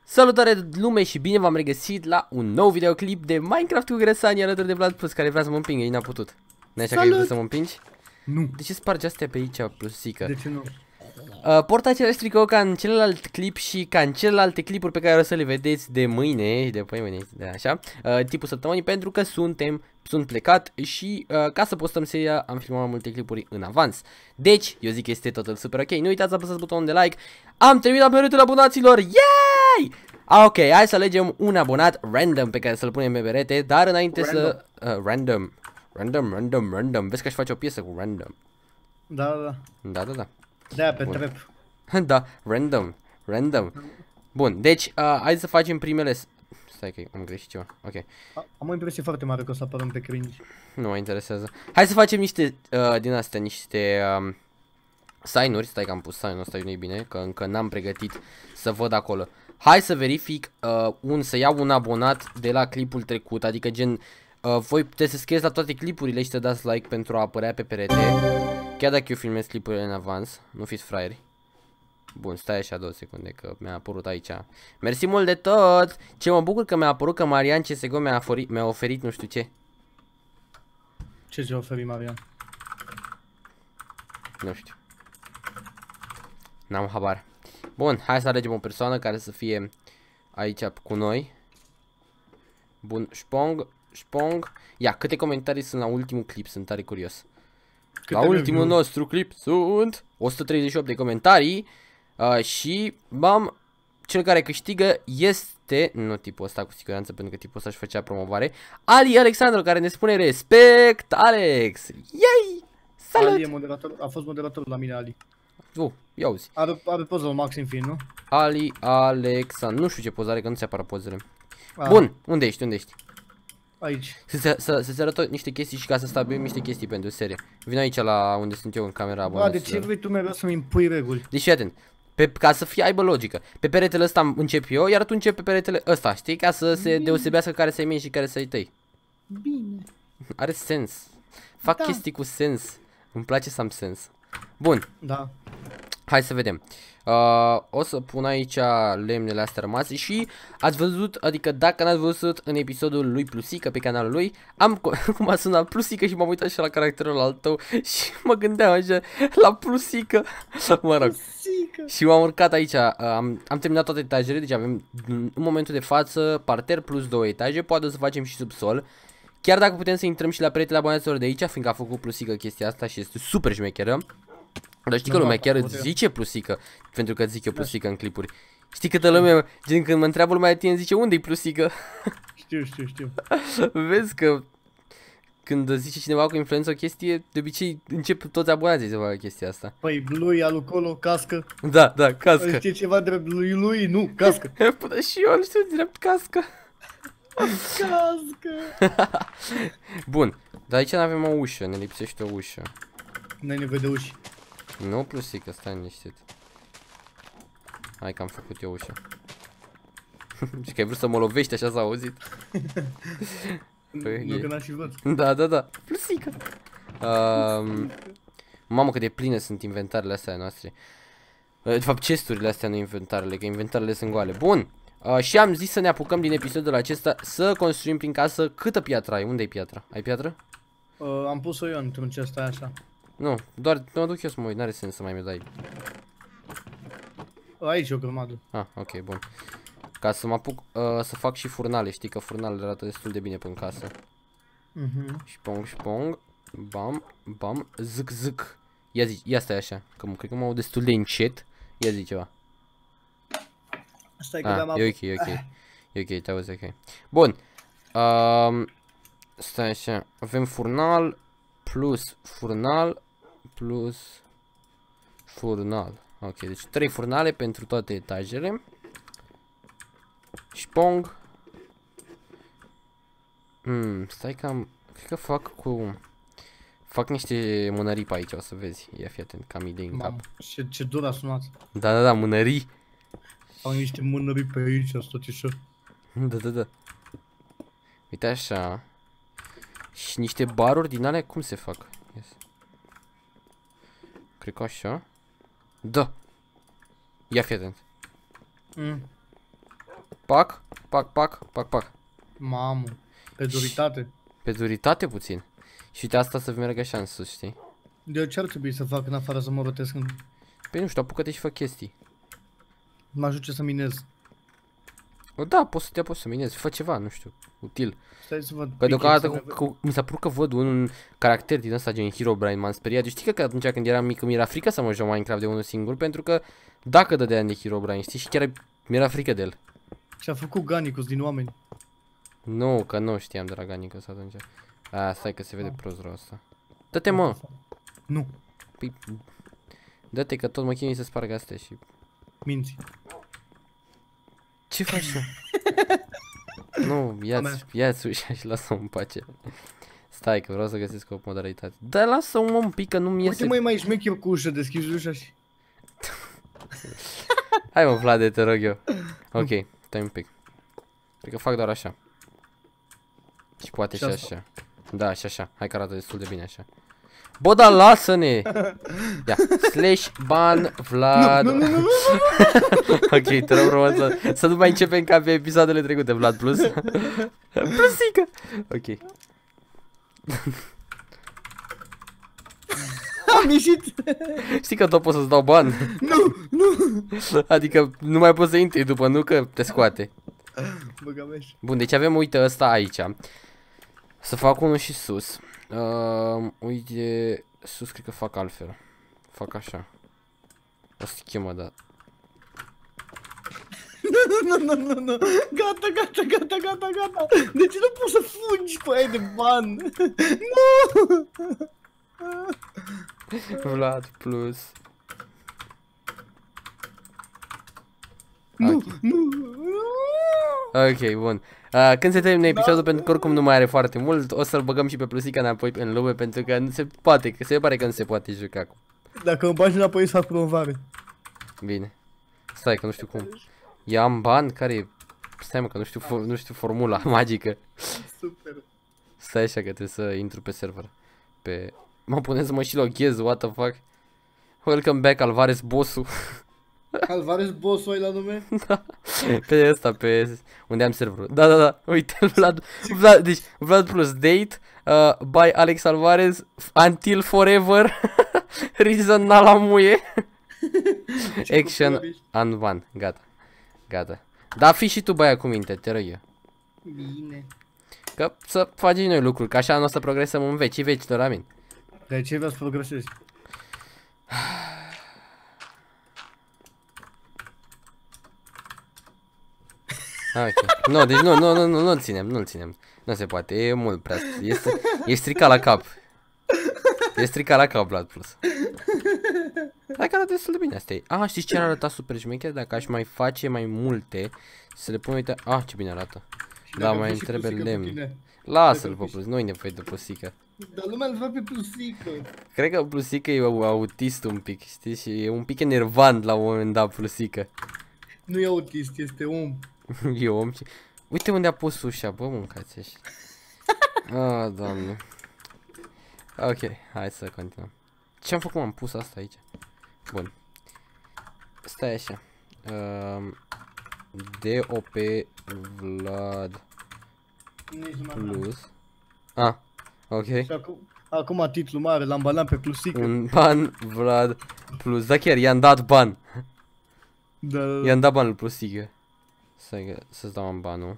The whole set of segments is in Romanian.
Salutare lume și bine v-am regăsit la un nou videoclip de Minecraft cu Grăsani alături de Vlad Plus, care vrea să mă împingă, ei n-a putut. N-ai așa că ai vrut să mă împingi? Nu. De ce spargi astea pe aici, plusică? De ce nu? Porta același tricou ca în celălalt clip și ca în celelalte clipuri pe care o să le vedeți de mâine, de mâine, de așa, tipul săptămânii, pentru că sunt plecat și ca să postăm seria am filmat mai multe clipuri în avans. Deci, eu zic că este totul super ok. Nu uitați să apăsați butonul de like. Am terminat peretul abonaților. Yay! Ok, hai să alegem un abonat random pe care să-l punem pe perete, dar înainte să... Random. Vezi că aș face o piesă cu random. Da. De-aia pe trap. Da, random. Bun, deci, hai să facem primele... Stai că am greșit ceva, ok. Am o impresie foarte mare că o să apărăm pe cringe. Nu mă interesează. Hai să facem niște, din astea, niște sign-uri. Stai că am pus sign-ul ăsta, nu-i bine, că încă n-am pregătit să văd acolo. Hai să verific, să iau un abonat de la clipul trecut, adică gen... voi puteți să scrieți la toate clipurile și să dați like pentru a apărea pe perete. Chiar dacă eu filmez clipurile în avans, nu fiți fraieri. Bun, stai așa 2 secunde că mi-a apărut aici. Mersi mult de tot. Ce mă bucur că mi-a apărut că Marian CSGO mi-a oferit nu știu ce. Ce ți-a oferit Marian? Nu știu. N-am habar. Bun, hai să alegem o persoană care să fie aici cu noi. Bun, Spong. Ia, câte comentarii sunt la ultimul clip? Sunt tare curios. La ultimul nostru clip sunt 138 de comentarii. Și, cel care câștigă este, nu tipul ăsta cu siguranță, pentru că tipul ăsta își făcea promovare, Ali Alexandru, care ne spune respect, Alex! Yay! Salut! Ali e moderator, a fost moderator la mine, Ali. Ia auzi. Are poză la Maxim Fin, nu? Ali Alexandru, nu știu ce poză are, că nu ți apară pozele. Bun, unde ești? Aici. Să-ți arăt niște chestii și ca să stabilim niște chestii pentru serie. Vin aici la unde sunt eu în camera abonaților. De ce vrei tu mereu să-mi impui reguli? Deci fii atent. Ca să aibă logică. Pe peretele ăsta încep eu, iar tu începi pe peretele ăsta, știi? Ca să se deosebească care să-i mei și care să-i tăi. Bine. Are sens. Fac chestii cu sens. Îmi place să am sens. Bun. Da. Hai să vedem. O să pun aici lemnele astea rămase și ați văzut, adică dacă n-ați văzut în episodul lui Plusică pe canalul lui, cum a sunat Plusică și m-am uitat și la caracterul al tău și mă gândeam așa la Plusică. Mă rog. Și m-am urcat aici, am terminat toate etajele, deci avem în momentul de față parter plus 2 etaje, poate să facem și subsol. Chiar dacă putem să intrăm și la peretele abonaților de aici, fiindcă a făcut Plusică chestia asta și este super șmecheră. Dar știi că lumea chiar îți zice Plusică, pentru că zic eu Plusică în clipuri. Știi câtă lume, gen când mă întreabă lumea de tine, zice unde-i Plusică? Știu. Vezi că când zice cineva cu influență o chestie, de obicei încep toți abonații să facă chestia asta. Păi lui, alucolo, cască. Da, cască. Știi ceva drept lui, nu, cască. Până și eu nu știu drept cască. Cască. Bun, dar aici n-avem o ușă, ne lipsește o ușă. N-ai nevoie de uși. Nu, Plusică, stai liniștit. Hai că am făcut eu ușa. Și că ai vrut să mă lovești, așa s-a auzit. Nu că n-aș fi văd. Da. Plusică. Mamă cât de pline sunt inventarele astea noastre. De fapt, chesturile astea, nu inventarele, că inventarele sunt goale. Bun. Și am zis să ne apucăm din episodul acesta să construim prin casă. Câtă piatră ai? Unde e piatra? Ai piatră? Am pus-o eu într-un chest, stai așa. Nu, doar mă duc eu să mă uit, n-are sens să mai mi dai. Aici e o grămadă. Ok, bun. Ca să mă apuc să fac și furnale, știi că furnalele arată destul de bine pe în casă. Șpong. Bam, zic. Ia stai așa, că cred că mă aud destul de încet. Ia zi ceva. Stai că e ok, te auzi ok. Bun. Stai așa, avem furnal plus furnal. Ok, deci 3 furnale pentru toate etajele. Șpong. Stai că cred că fac niște mânării pe aici, o să vezi. Ia fi atent, cam idei în cap. Ce dur a sunat. Da, mânării. Au niște mânării pe aici, asta așa. Da. Uite așa. Și niște baruri din alea, cum se fac? Cred că așa. Da. Ia fi atent. Pac, pac, pac, pac, pac. Mamă, pe duritate. Pe duritate puțin. Și uite asta să meargă așa în sus, știi? De ce ar trebui să fac în afară să mă rotesc în... Păi nu știu, apucă-te și fă chestii. Mă ajunge să minez. O, da, poți să minezi, fă ceva, nu știu, util. Stai să văd. Că deocamdată mi s-a părut că văd un caracter din ăsta gen Herobrine, m-am speriat. Eu știi că atunci când eram mic mi-era frică să mă joc Minecraft de unul singur, pentru că dacă dădea de Herobrine, știi, și chiar mi-era frică de el. Și-a făcut Ganicus din oameni. Nu, că nu știam de la Ganicus atunci. A, stai că se vede prost rău asta. Dă-te, mă! Nu, Păi, dă-te că tot mă chinui să sparg astea și... minți. Ce faci tu? Nu, ia-ți ușa și lasă-mă în pace. Stai că vreau să găsesc o modalitate. Da, lasă-mă un pic că nu-mi iese. Uite mai șmecher cu ușă, deschizi ușa și... Hai mă, Vlade, te rog eu. Ok, stai un pic. Cred că fac doar așa. Și poate și așa. Da, și așa. Hai că arată destul de bine așa. Bă, dar lasă-ne! Ia, slash ban Vlad. Nu. Ok, te rog frumos să nu mai începem ca pe episoadele trecute, Vlad Plus. Plusică! Ok. Am ieșit! Știi că tot pot să-ți dau ban? Nu! Adică nu mai poți să intri după, nu că te scoate. Băga meș. Bun, deci avem, uite, ăsta aici. Să fac unul și sus. Uite, sus cred că fac altfel. Fac așa. O să chemă, da. Nu. Gata. De ce nu poți să fugi cu aia de ban? Nu! Vlad Plus. Nu. Ok, bun. Când se termine episodul, pentru că oricum nu mai are foarte mult, o să-l băgăm și pe Plusica înapoi în lume, pentru că nu se poate, că se pare că nu se poate juca acum. Dacă îmi bagi înapoi să fac promovare. Bine. Stai că nu știu cum. Eu am ban care e... Stai mă că nu știu formula magică. Super. Stai așa că trebuie să intru pe server. Mă pune să mă și loghez, what the fuck. Welcome back, Alvarez Bossu. Alvarez Bossu ai la nume? Da. Pe ăsta, pe unde am serverul. Da. Uite, deci Vlad Plus date by Alex Alvarez until forever. Reason n-ala muie. Action and one. Gata. Da, fii și tu băia cu minte, te rog eu. Bine. Că să facem noi lucruri, că așa nu o să progresăm în vecii vecilor, amin. De ce vreau să progresezi? Ok. Nu, deci nu-l ținem. Nu se poate, e mult prea. E stricat la cap. E stricat la cap, Vlad Plus. Hai că arată destul de bine asta e. Știți ce ar arăta super șmecher? Dacă aș mai face mai multe, să le pun, uite, ce bine arată. Da, mai îmi trebuie lemn. Lasă-l pe Plus, nu-i nevoie de Plusică. Dar lumea îl vrea pe Plusică. Cred că Plusică e autist un pic, știi? Și e un pic enervant la un moment dat Plusică. Nu e autist, este om. E om și... Uite unde a pus ușa, bă, mâncați ăștia. Doamne. Ok, hai să continuăm. Ce-am făcut? Am pus asta aici. Bun. Stai așa. DOP Vlad Plus. Ok. Și acum titlul mare, l-am banat pe Plusică. Un ban Vlad Plus. Da, chiar i-am dat ban. Da. I-am dat banul Plusică. Să-ți dau un banul.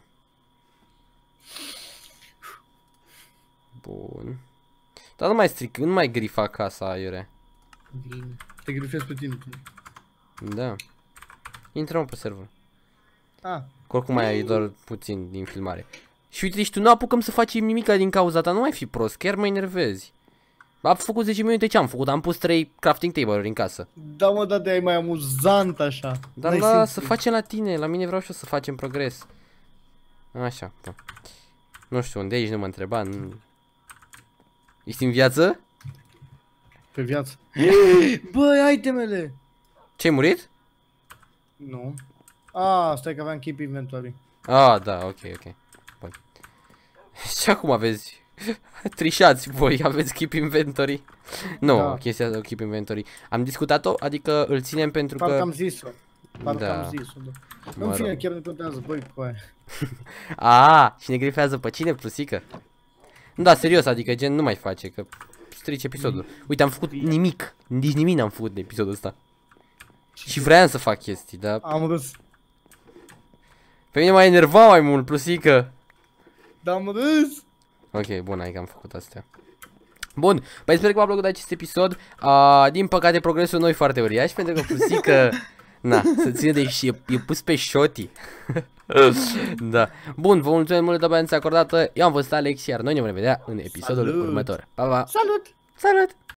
Bun. Dar nu mai stric, nu mai grifa casa, aiurea. Bine. Te grifezi pe tine. Da. Intrăm pe server. Că oricum mai ai doar puțin din filmare. Și uite, deci tu nu apucăm să facem nimica din cauza ta, nu mai fi prost, chiar mă enervezi. Am făcut 10 minute, ce am făcut? Am pus 3 crafting table-uri în casă. Da, mă, da, de-aia e mai amuzant așa. Dar să facem la tine, la mine vreau și eu să facem progres. Așa, bun. Nu știu unde ești, nu mă întreba. Ești în viață? Pe viață. Băi, itemele! Ce-ai murit? Nu. Stai că aveam keep inventory. Da, ok. Bun. Și acum aveți... Trișați voi, aveți keep inventory. Nu, chestia de keep inventory. Am discutat-o, adică îl ținem pentru că... Am zis-o. Parcă Da. am zis-o, da. Mă În fine, rog. chiar ne contează, băi, cu aia. Și ne grifează pe cine, Plusică? Da, serios, adică gen nu mai face, că strici episodul. Uite, am făcut nimic, nici nimic n-am făcut de episodul ăsta. Și vreau să fac chestii, dar Am râs. pe mine m-a enervat mai mult, Plusică. Da, am râs. Ok, bun, hai că am făcut astea. Bun, păi sper că v-a plăcut acest episod. Din păcate progresul nu e foarte uriaș, pentru că Plusică, na, se ține de și e pus pe șoti. Da. Bun, vă mulțumesc mult de atenția acordată. Eu am fost Alex, iar noi ne vom vedea în episodul Salut! următor. Pa, pa! Salut! Salut!